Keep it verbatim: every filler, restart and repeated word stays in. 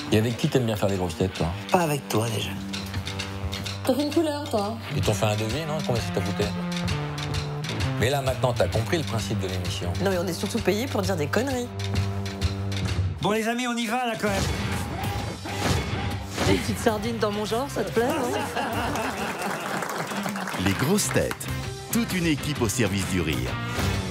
Et avec qui t'aimes bien faire les grosses têtes, toi? Pas avec toi, déjà. T'as fait une couleur, toi? Ils t'ont fait un devis, non? Combien ça t'a coûté? Mais là, maintenant, t'as compris le principe de l'émission. Non, mais on est surtout payé pour dire des conneries. Bon, les amis, on y va, là, quand même. Des petites sardines dans mon genre, ça te plaît, non? Les grosses têtes, toute une équipe au service du rire.